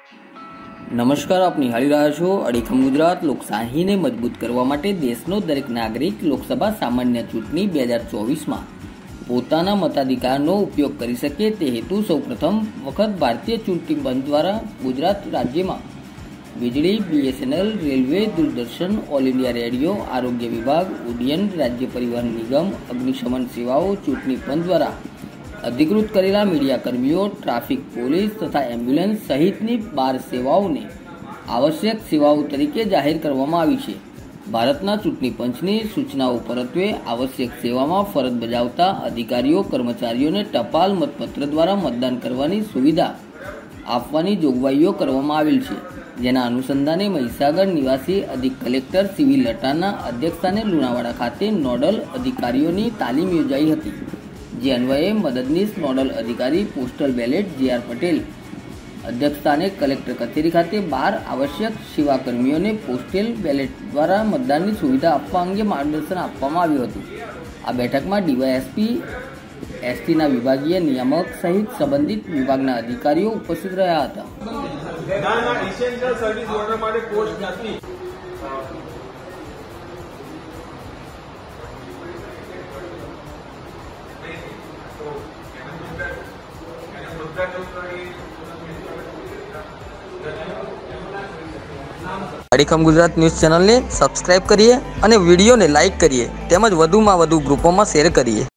નમસ્કાર, આપ નિહાળી રહ્યા છો અડીખમ ગુજરાત। લોકશાહીને મજબૂત કરવા માટે દેશનો દરેક નાગરિક લોકસભા સામાન્ય ચૂંટણી 2024માં પોતાના મતાધિકારનો ઉપયોગ કરી શકે તે હેતુ સૌપ્રથમ વખત ભારતીય ચૂંટણી પંચ દ્વારા ગુજરાત રાજ્યમાં વીજળી, BSNL, railway, Doordarshan, All India Radio, આરોગ્ય વિભાગ, ઉડ્ડયન, રાજ્ય પરિવહન નિગમ, અગ્નિશમન સેવાઓ, ચૂંટણી પંચ દ્વારા અધિકૃત કરેલા મીડિયા કર્મીઓ, ટ્રાફિક પોલીસ તથા એમ્બ્યુલન્સ સહિતની 12 સેવાઓને આવશ્યક સેવાઓ તરીકે જાહેર કરવામાં આવી છે। ભારતના ચૂંટણી પંચની સૂચનાઓ પરત્વે આવશ્યક સેવામાં ફરજ બજાવતા અધિકારીઓ કર્મચારીઓને ટપાલ મતપત્ર દ્વારા મતદાન કરવાની સુવિધા આપવાની જોગવાઈઓ કરવામાં આવેલ છે, જેના અનુસંધાને મહીસાગર નિવાસી અધિક કલેક્ટર સીવી લટાના અધ્યક્ષસ્થાને લુણાવાડા ખાતે નોડલ અધિકારીઓની તાલીમ યોજાઈ હતી, જે અન્વયે મદદનીશ નોડલ અધિકારી પોસ્ટલ બેલેટ JR પટેલ અધ્યક્ષસ્થાને કલેક્ટર કચેરી ખાતે 12 આવશ્યક સેવાકર્મીઓને પોસ્ટલ બેલેટ દ્વારા મતદાનની સુવિધા આપવા અંગે માર્ગદર્શન આપવામાં આવ્યું હતું। આ બેઠકમાં DYSP, STના વિભાગીય નિયામક સહિત સંબંધિત વિભાગના અધિકારીઓ ઉપસ્થિત રહ્યા હતા। અડીખમ ગુજરાત ન્યૂઝ ચેનલને સબસ્ક્રાઇબ કરીએ અને વિડીયોને લાઇક કરીએ તેમજ વધુમાં વધુ ગ્રુપોમાં શેર કરીએ।